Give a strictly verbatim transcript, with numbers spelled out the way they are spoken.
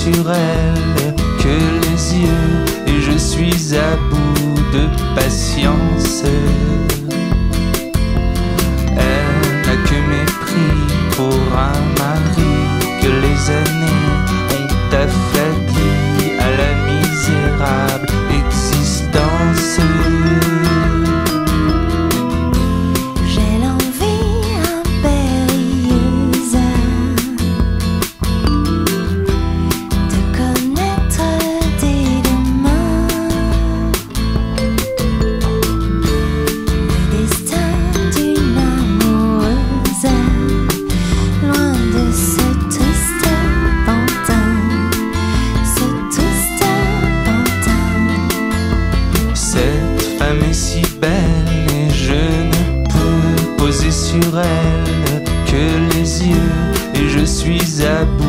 sur elle que les yeux, et je suis à bout de patience. Elle n'a que mépris pour un mari que les années ont affaibli à la misérable existence. J'ai l'envie impérieuse de connaître dès demain le destin d'une amoureuse, loin de ce triste pantin, ce triste pantin. Cette femme est si belle et je ne peux poser sur elle que les yeux, et je suis à bout